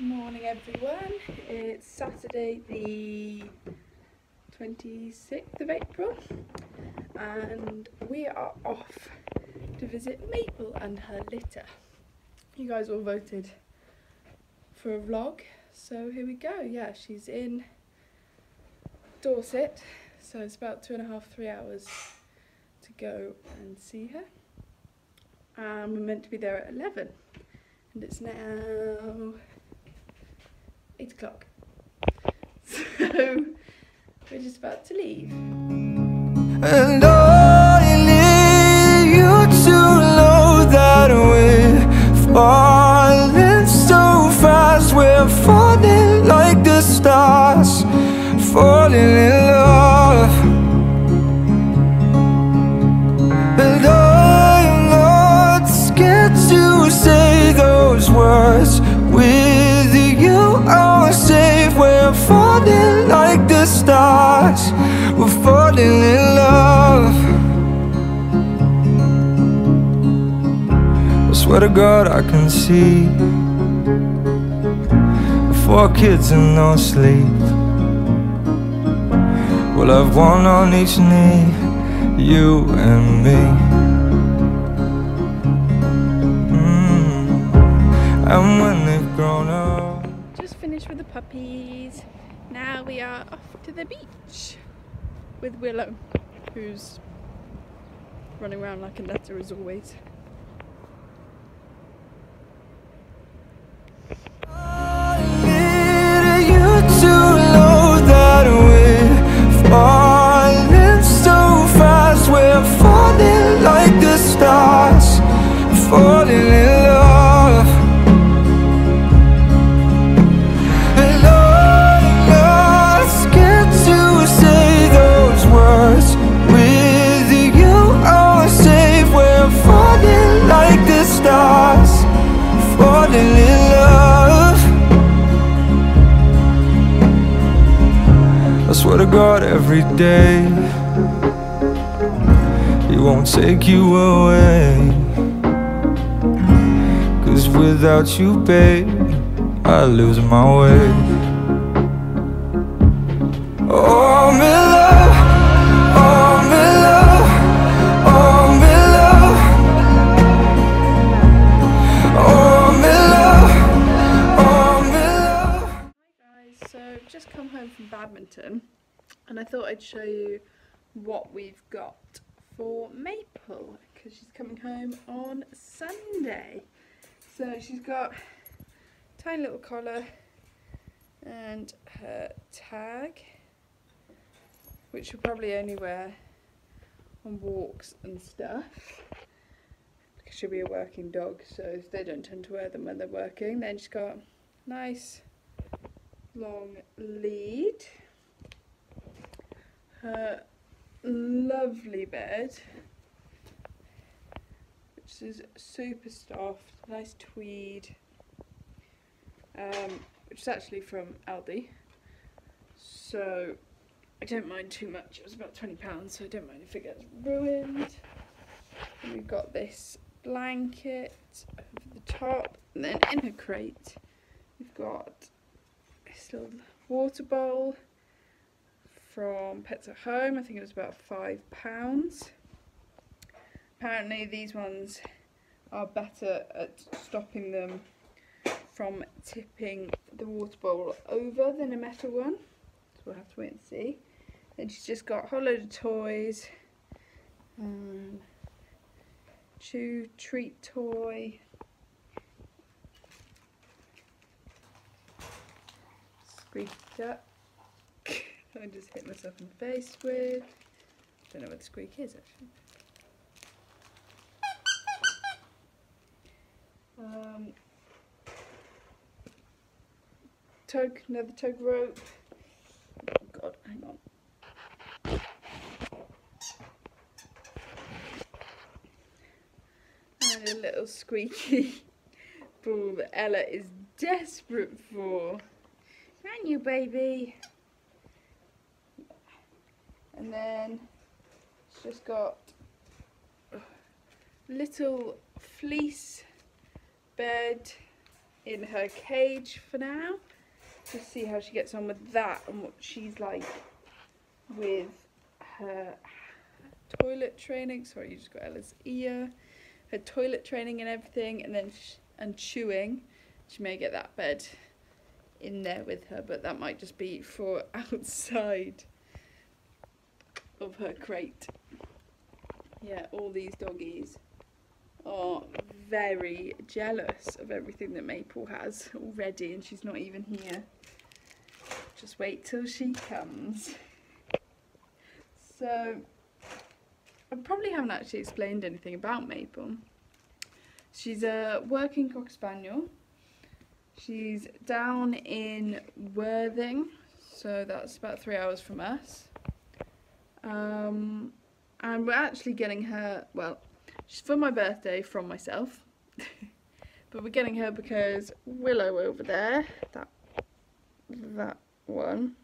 Morning everyone, it's Saturday the 26th of April and we are off to visit Maple and her litter. You guys all voted for a vlog, so here we go. Yeah, she's in Dorset, so it's about 2.5–3 hours to go and see her. We're meant to be there at 11 and it's now 8 o'clock, so we're just about to leave. And I need you to know that we're falling so fast. We're falling like the stars, falling in love. And I'm not scared to say those words. With you I'm safe. We're falling like the stars, we're falling in love. I swear to God I can see 4 kids and no sleep. We'll have one on each knee, you and me. And when they've grown up. Just finished with the puppies. Now we are off to the beach with Willow, who's running around like a nutter as always. I need you to know that we're falling so fast. We're falling like the stars, falling in love. And I'm not scared to say those words. With you I'm safe. We're falling like the stars, falling in love. I swear to God every day He won't take you away. 'Cause without you, babe, I lose my way. Oh, I'm in love, oh, I'm in love, oh, I'm in love, oh, I'm in love, oh, I'm in love. Hi guys, so just come home from badminton and I thought I'd show you what we've got for Maple because she's coming home on Sunday. So she's got a tiny little collar and her tag, which she'll probably only wear on walks and stuff because she'll be a working dog, so they don't tend to wear them when they're working. Then she's got a nice long lead, her lovely bed, which is super soft, nice tweed, which is actually from Aldi, so I don't mind too much. It was about £20, so I don't mind if it gets ruined. And we've got this blanket over the top, and then in her crate we've got this little water bowl from Pets at Home. I think it was about £5. Apparently these ones are better at stopping them from tipping the water bowl over than a metal one, so we'll have to wait and see. Then she's just got a whole load of toys, chew treat toy, squeak duck. I just hit myself in the face with. Don't know where the squeak is actually. Tug, another tug rope. Oh God, hang on. And a little squeaky ball that Ella is desperate for. Aren't you, baby? And then it's just got a little fleece bed in her cage for now. Just see how she gets on with that and what she's like with her toilet training. Sorry, you just got Ella's ear. Her toilet training and everything, and then and chewing. She may get that bed in there with her, but that might just be for outside of her crate. Yeah, all these doggies are very jealous of everything that Maple has already, and she's not even here. Just wait till she comes. So I probably haven't actually explained anything about Maple. She's a working Cocker Spaniel. She's down in Worthing, so that's about 3 hours from us. And we're actually getting her, well, she's for my birthday from myself. But we're getting her because Willow over there, that one,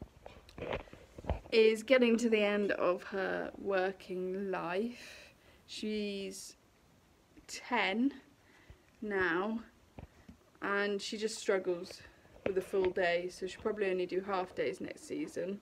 is getting to the end of her working life. She's 10 now, and she just struggles with a full day, so she'll probably only do half days next season.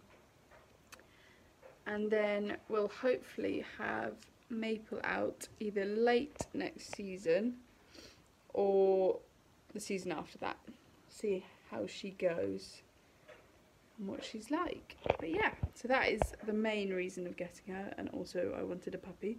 And then we'll hopefully have Maple out either late next season or the season after that. See how she goes and what she's like. But yeah, so that is the main reason of getting her, and also I wanted a puppy.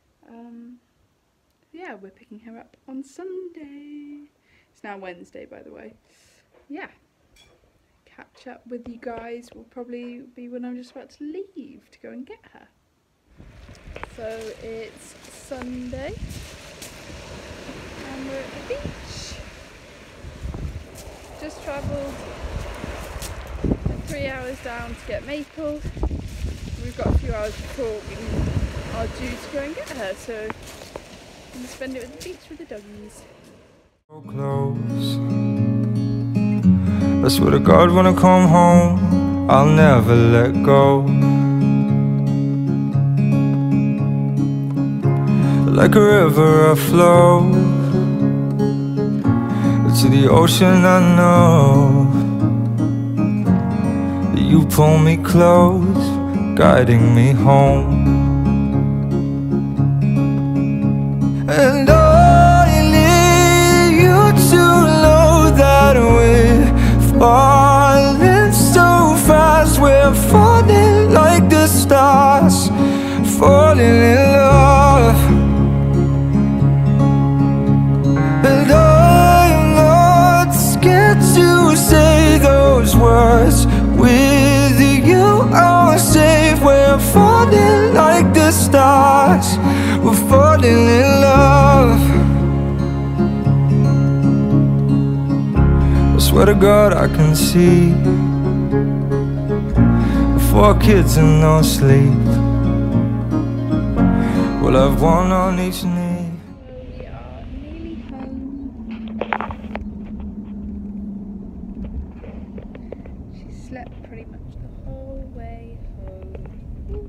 Yeah, we're picking her up on Sunday. It's now Wednesday, by the way. Yeah, catch up with you guys will probably be when I'm just about to leave to go and get her. So it's Sunday and we're at the beach. Just travelled 3 hours down to get Maple. We've got a few hours before we are due to go and get her, so I'm going to spend it at the beach with the doggies. Close. I swear to God, when I come home, I'll never let go. Like a river I flow to the ocean. I know that you pull me close, guiding me home. And I need you to know that we're falling so fast. We're falling like the stars, falling in love. And I'm not scared to say those words. With you I'm safe. We're falling like the stars, we're falling in love. I swear to God I can see 4 kids and no sleep. We'll have one on each knee. We are nearly home. She slept pretty much the whole way home. Ooh.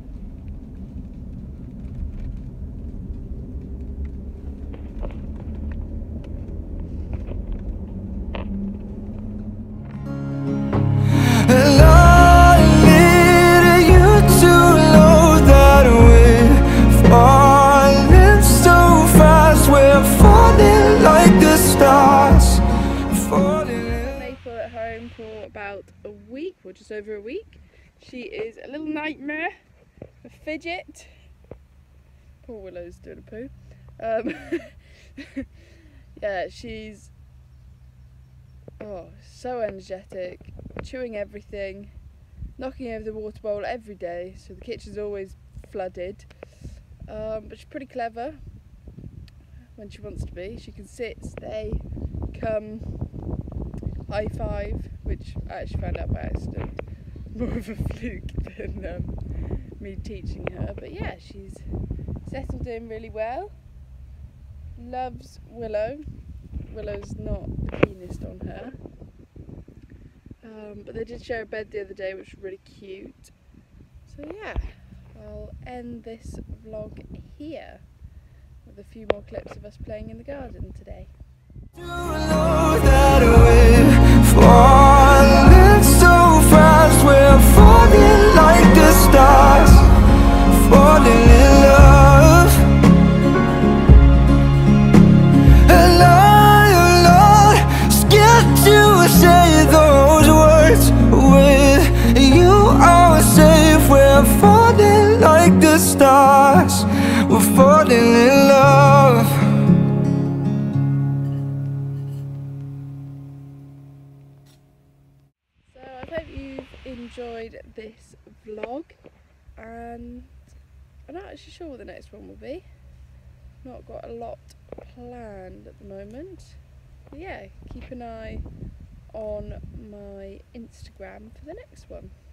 And I need you to know that we're falling so fast. We're falling like the stars, falling. Maple at home for about a week, or just over a week. She is a little nightmare, a fidget. Poor Willow's doing a poo. Yeah, she's so energetic, chewing everything, knocking over the water bowl every day, so the kitchen's always flooded. But she's pretty clever when she wants to be. She can sit, stay, come, high five, which I actually found out by accident. More of a fluke than me teaching her. But yeah, she's settled in really well. Loves Willow. Willow's not the keenest on her. But they did share a bed the other day, which was really cute. So yeah, I'll end this vlog here with a few more clips of us playing in the garden today. That we're falling so fast, we're falling like the stars, falling in love. And I'm not scared to say those words. With you I'm safe, we're falling like the stars, we're falling in love. So I hope you've enjoyed this vlog, and I'm not actually sure what the next one will be. Not got a lot planned at the moment. But yeah, keep an eye on my Instagram for the next one.